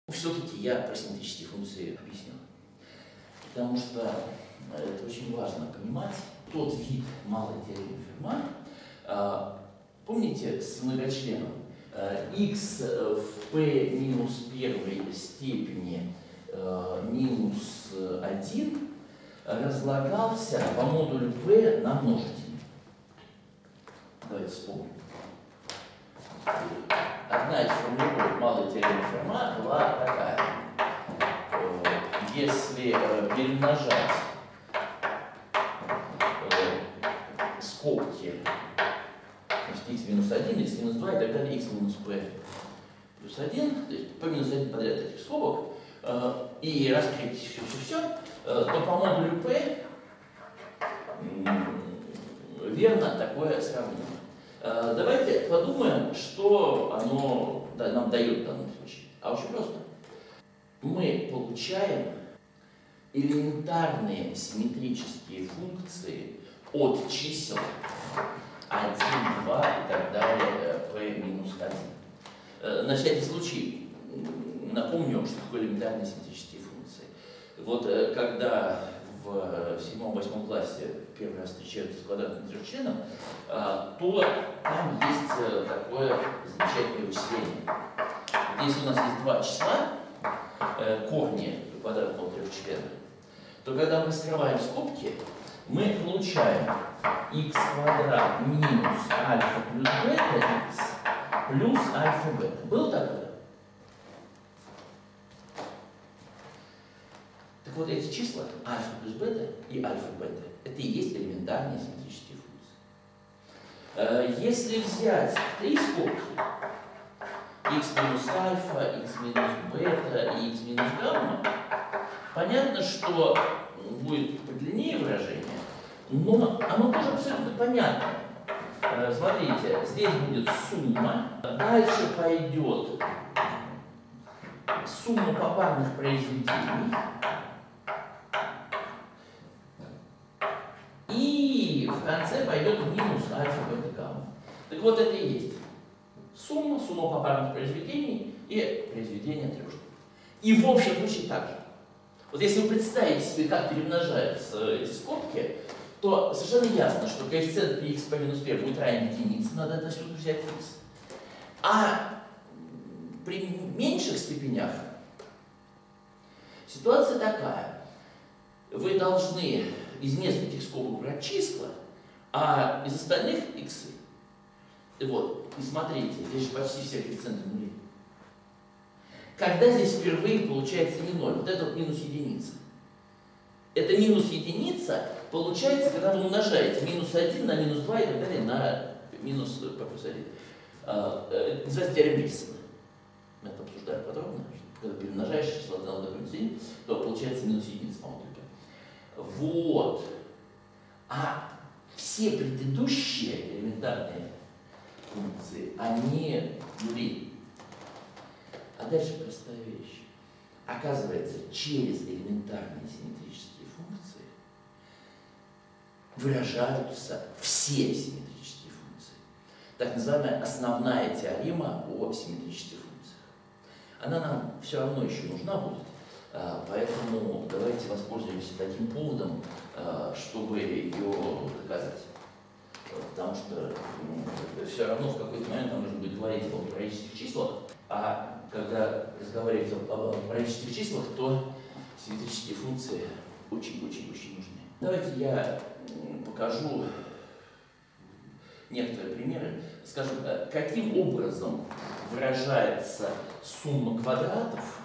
Все-таки я про симметрические функции объяснил, потому что это очень важно понимать. Тот вид малой теоремы Ферма, помните, с многочленом x в p минус первой степени минус 1 разлагался по модулю p на множитель. Давайте вспомним. Одна из формулировок малой теоремы Ферма была такая. Если перемножать скобки, значит, x минус 1, x минус 2 и так далее, x минус p плюс 1, то есть p минус 1 подряд этих скобок, и раскрыть все, то по модулю p верно такое сравнение. Давайте подумаем, что оно нам дает в данном случае. А очень просто. Мы получаем элементарные симметрические функции от чисел 1, 2 и так далее, p минус 1. На всякий случай напомню, что такое элементарные симметрические функции. Вот когда в 7-8 классе первый раз встречаются с квадратным трехчленом, то там есть такое замечательное вычисление. Вот если у нас есть два числа, корни квадратного трехчлена, то когда мы раскрываем скобки, мы получаем x квадрат минус альфа плюс бета x плюс альфа бета. Было такое? Так вот, эти числа, альфа плюс бета и альфа бета, это и есть элементарные симметрические функции. Если взять три скобки, x минус альфа, x минус бета и x минус гамма, понятно, что будет подлиннее выражение, но оно тоже абсолютно понятно. Смотрите, здесь будет сумма, дальше пойдет сумма попарных произведений, и в конце пойдет минус альфа, бета, гамма. Так вот, это и есть сумма попарных произведений и произведения трех штук. И в общем случае так же. Вот если вы представите себе, как перемножаются эти скобки, то совершенно ясно, что коэффициент при x по минус 1 будет равен единице, надо отсюда взять x. А при меньших степенях ситуация такая. Вы должны из нескольких скобок брать числа, а из остальных x. Вот, и смотрите, здесь же почти все коэффициенты нули. Когда здесь впервые получается не 0, вот это вот минус единица. Это минус единица получается, когда вы умножаете минус 1 на минус 2 и так далее на минус p плюс 1. Называется теорема Вильсона. Мы это обсуждаем подробно. Когда перемножаешь число от 1 до минус 1, то получается минус единица, по-моему, только. Вот. А все предыдущие элементарные функции, они нули. А дальше простая вещь. Оказывается, через элементарные симметрические функции выражаются все симметрические функции. Так называемая основная теорема о симметрических функциях. Она нам все равно еще нужна будет, поэтому давайте воспользуемся таким поводом, чтобы ее доказать. Потому что все равно в какой-то момент нам нужно будет говорить о логарифмических числах, а когда разговаривать о логарифмических числах, то симметрические функции очень-очень-очень нужны. Давайте я покажу некоторые примеры. Скажем, каким образом выражается сумма квадратов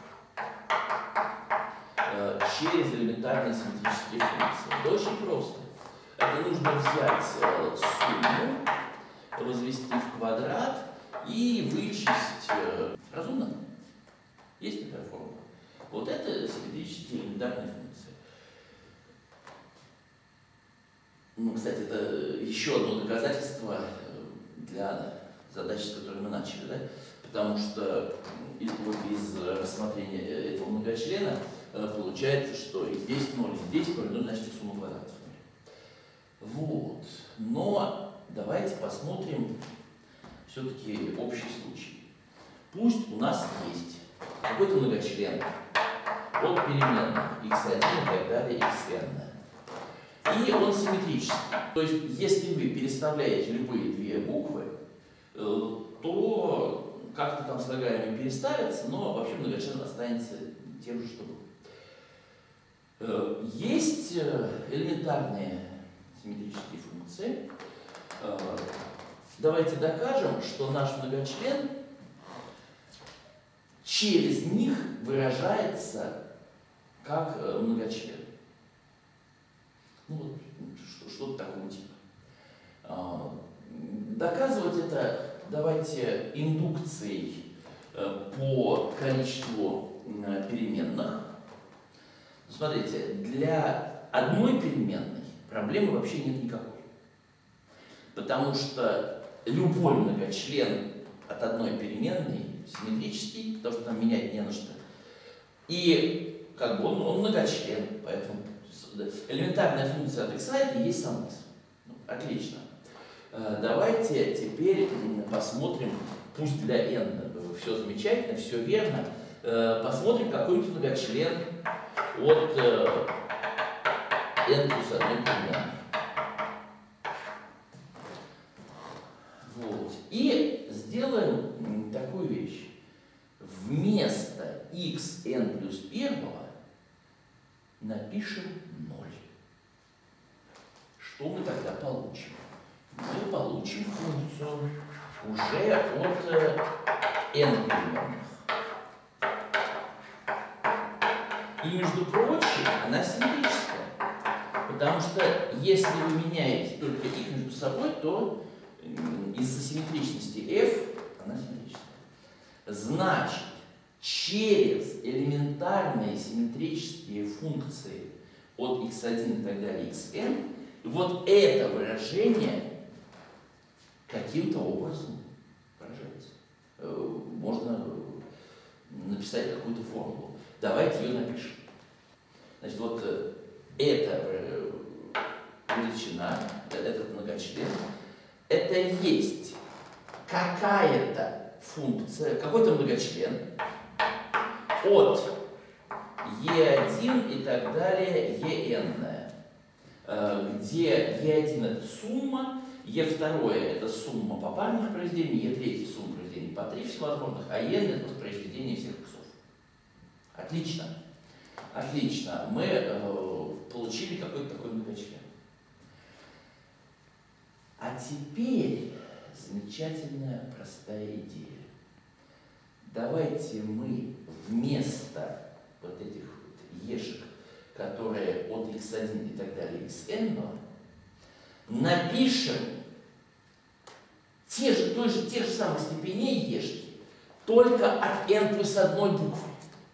через элементарные симметрические функции. Это очень просто. Это нужно взять сумму, возвести в квадрат и вычесть. Разумно? Есть такая формула? Вот это симметрические элементарные функции. Ну, кстати, это еще одно доказательство для задачи, с которой мы начали, да? Потому что из рассмотрения этого многочлена получается, что и здесь 0, и здесь 0, ну, значит, сумма квадратов. Вот. Но давайте посмотрим все-таки общий случай. Пусть у нас есть какой-то многочлен от переменных x1 и так далее, xn. И он симметрический. То есть, если вы переставляете любые две буквы, то как-то там слагаемые переставятся, но вообще многочлен останется тем же, что был. Есть элементарные симметрические функции. Давайте докажем, что наш многочлен через них выражается как многочлен. Ну вот, что-то такого типа. Доказывать это давайте индукцией по количеству переменных. Смотрите, для одной переменной проблемы вообще нет никакой. Потому что любой многочлен от одной переменной симметрический, потому что там менять не на что. И как бы он многочлен, поэтому элементарная функция от x это и есть сам x. Отлично. Давайте теперь посмотрим, пусть для n все замечательно, все верно, посмотрим какой-нибудь многочлен от n плюс 1 переменной. Вот. И сделаем такую вещь. Вместо xn плюс 1 напишем 0. Что мы тогда получим? Мы получим функцию уже от n переменных. И, между прочим, она симметрическая. Потому что если вы меняете только их между собой, то из-за симметричности f она симметрическая. Значит, через элементарные симметрические функции от x1 и так далее xn, вот это выражение каким-то образом выражается. Можно написать какую-то формулу. Давайте ее напишем. Значит, вот эта величина, этот многочлен, это есть какая-то функция, какой-то многочлен от e1 и так далее en, где e1 это сумма, e2 это сумма попарных произведений, e3 сумма произведений по 3 всевозможных, а n это произведение всех иксов. Отлично. Отлично. Мы получили какой-то такой многочлен. А теперь замечательная простая идея. Давайте мы вместо вот этих вот ешек, которые от x1 и так далее xn, напишем тех же самых степеней ешки, только от n плюс 1 буквы.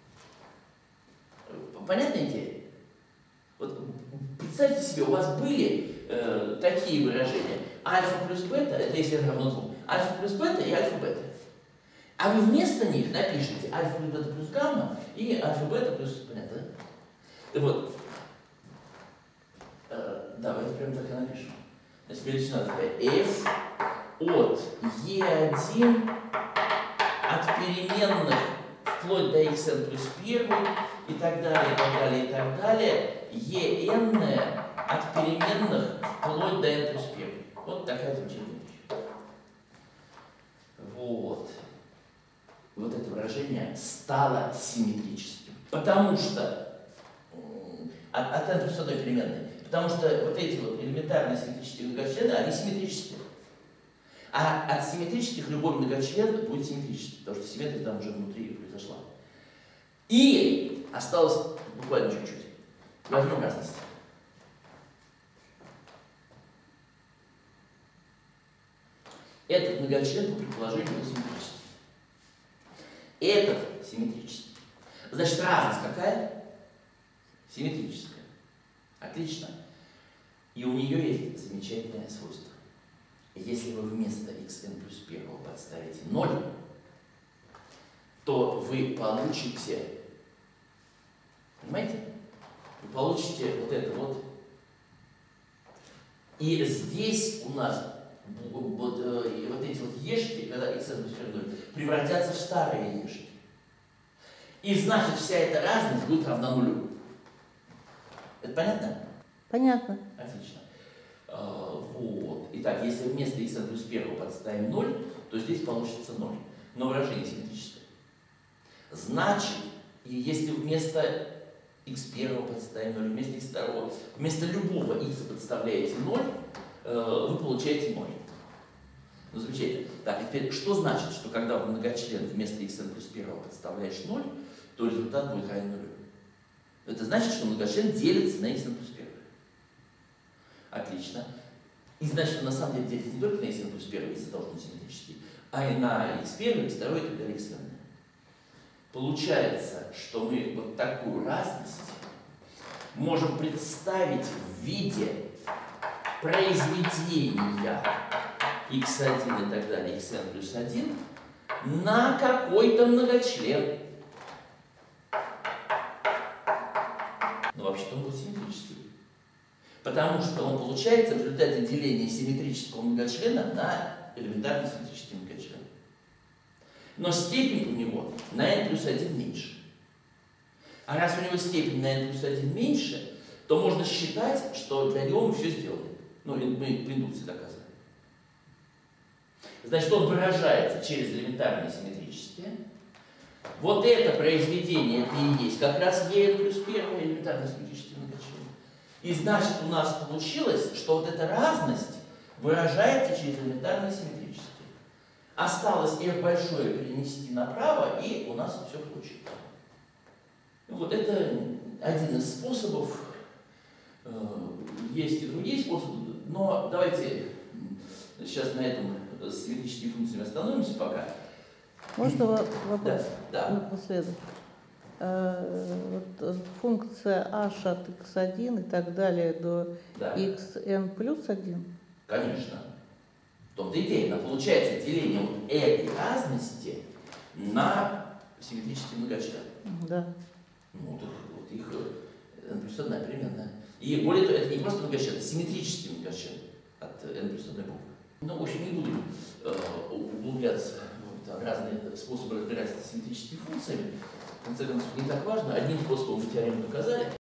Понятная идея? Вот представьте себе, у вас были такие выражения. Альфа плюс бета, это если n равно 2. Альфа плюс бета и альфа бета. А вы вместо них напишите альфа плюс бета плюс гамма и альфа бета плюс... Понятно, да? Вот. Давайте прямо так и напишем. Значит, величина такая f от e1 от переменных вплоть до xn плюс 1 и так далее, и так далее, и так далее, en от переменных вплоть до n плюс 1. Вот такая замечательная вещь. Вот. Вот это выражение стало симметрическим. Потому что от n плюс 1 переменной. Потому что вот эти вот элементарные симметрические многочлены, они симметрические. А от симметрических любой многочлен будет симметрический, потому что симметрия там уже внутри произошла. И осталось буквально чуть-чуть. Возьмем разность. Этот многочлен по предположению был симметрический. Этот симметрический. Значит, разность какая? Симметрическая. Отлично. И у нее есть замечательное свойство. Если вы вместо xn плюс 1 подставите 0, то вы получите, понимаете? Вы получите вот это вот. И здесь у нас вот эти вот ешки, когда xn плюс 1 превратятся в старые ешки. И значит, вся эта разность будет равна нулю. Это понятно? Понятно. Отлично. Вот. Итак, если вместо xn плюс 1 подставим 0, то здесь получится 0. Но выражение симметрическое. Значит, и если вместо x1 подставим 0, вместо x2, вместо любого x подставляете 0, вы получаете 0. Ну, замечательно. Так, теперь, что значит, что когда в многочлен вместо xn плюс 1 подставляешь 0, то результат будет равен 0? Это значит, что многочлен делится на xn плюс 1. Отлично. И значит, что на самом деле делится не только на xn плюс 1, если должен симметрический, а и на x1, x2 и так далее, xn. Получается, что мы вот такую разность можем представить в виде произведения x1 и так далее, xn плюс 1 на какой-то многочлен. Но вообще-то он будет симметрический. Потому что он получается в результате деления симметрического многочлена на элементарно симметрический многочлен. Но степень у него на n плюс 1 меньше. А раз у него степень на n плюс 1 меньше, то можно считать, что для него мы все сделали. Ну, мы по индукции доказываем. Значит, он выражается через элементарное симметрическое. Вот это произведение, это и есть как раз en плюс 1 элементарно симметрический многочлен. И значит, у нас получилось, что вот эта разность выражается через элементарное симметрическое. Осталось f большое перенести направо, и у нас все получилось. Вот это один из способов. Есть и другие способы, но давайте сейчас на этом с симметрическими функциями остановимся пока. Можно вопрос? Да. Следует. Вот функция h от x1 и так далее до xn плюс 1? Конечно. В том-то идея. Получается деление вот этой разности на симметрический многочлен. Да. Ну, вот их n плюс 1 переменная. И более того, это не просто многочлен, это симметрический многочлен от n плюс 1 буквы. Ну, в общем, не будем углубляться в разные способы разбираться с симметрическими функциями. В конце концов, не так важно. Одним способом мы теорему доказали.